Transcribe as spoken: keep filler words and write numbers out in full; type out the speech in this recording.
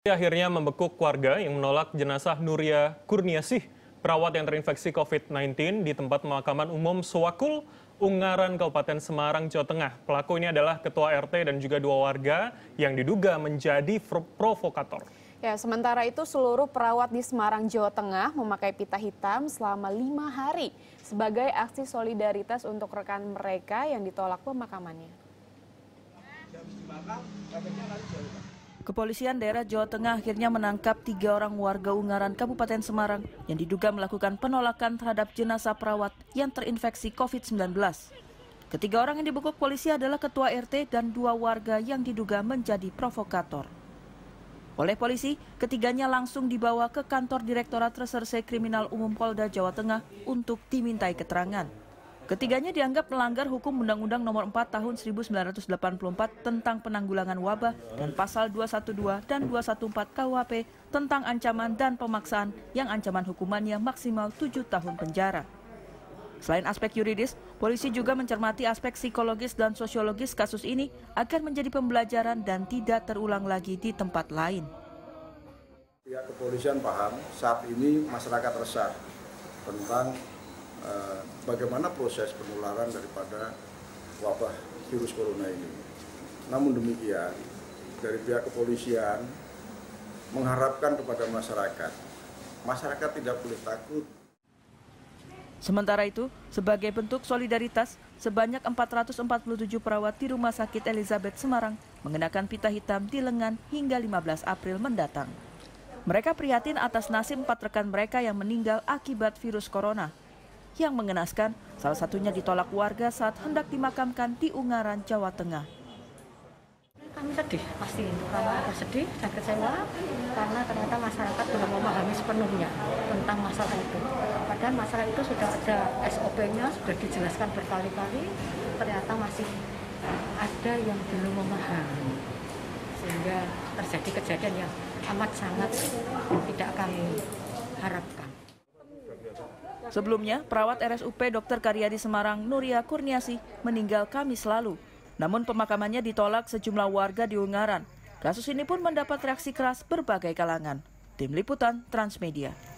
Akhirnya membekuk warga yang menolak jenazah Nuria Kurniasih, perawat yang terinfeksi covid sembilan belas di tempat pemakaman umum Sowakul, Ungaran, Kabupaten Semarang, Jawa Tengah. Pelaku ini adalah ketua R T dan juga dua warga yang diduga menjadi provokator. Ya, sementara itu seluruh perawat di Semarang, Jawa Tengah memakai pita hitam selama lima hari sebagai aksi solidaritas untuk rekan mereka yang ditolak pemakamannya. Kepolisian daerah Jawa Tengah akhirnya menangkap tiga orang warga Ungaran, Kabupaten Semarang yang diduga melakukan penolakan terhadap jenazah perawat yang terinfeksi covid sembilan belas. Ketiga orang yang dibekuk polisi adalah ketua R T dan dua warga yang diduga menjadi provokator. Oleh polisi, ketiganya langsung dibawa ke kantor Direktorat Reserse Kriminal Umum Polda Jawa Tengah untuk dimintai keterangan. Ketiganya dianggap melanggar hukum Undang-Undang Nomor empat Tahun seribu sembilan ratus delapan puluh empat tentang penanggulangan wabah dan Pasal dua ratus dua belas dan dua ratus empat belas K U H P tentang ancaman dan pemaksaan yang ancaman hukumannya maksimal tujuh tahun penjara. Selain aspek yuridis, polisi juga mencermati aspek psikologis dan sosiologis kasus ini agar menjadi pembelajaran dan tidak terulang lagi di tempat lain. Pihak kepolisian paham saat ini masyarakat resah tentang uh, bagaimana proses penularan daripada wabah virus corona ini. Namun demikian, dari pihak kepolisian mengharapkan kepada masyarakat, masyarakat tidak boleh takut. Sementara itu, sebagai bentuk solidaritas, sebanyak empat ratus empat puluh tujuh perawat di Rumah Sakit Elizabeth Semarang mengenakan pita hitam di lengan hingga lima belas April mendatang. Mereka prihatin atas nasib empat rekan mereka yang meninggal akibat virus corona. Yang mengenaskan, salah satunya ditolak warga saat hendak dimakamkan di Ungaran, Jawa Tengah. Kami sedih, pasti karena sedih dan kecewa karena ternyata masyarakat belum memahami sepenuhnya tentang masalah itu. Padahal masalah itu sudah ada S O P-nya, sudah dijelaskan berkali-kali, ternyata masih ada yang belum memahami. Sehingga terjadi kejadian yang amat sangat tidak kami harapkan. Sebelumnya, perawat R S U P Dokter Karyadi Semarang, Nuria Kurniasih, meninggal Kamis lalu. Namun pemakamannya ditolak sejumlah warga di Ungaran. Kasus ini pun mendapat reaksi keras berbagai kalangan. Tim Liputan Transmedia.